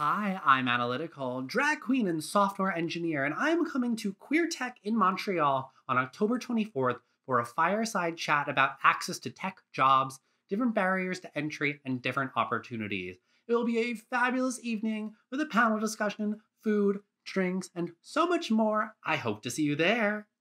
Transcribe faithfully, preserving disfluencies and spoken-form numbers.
Hi, I'm Anna Lytical, drag queen and software engineer, and I'm coming to QueerTech in Montreal on October twenty-fourth for a fireside chat about access to tech jobs, different barriers to entry, and different opportunities. It will be a fabulous evening with a panel discussion, food, drinks, and so much more. I hope to see you there.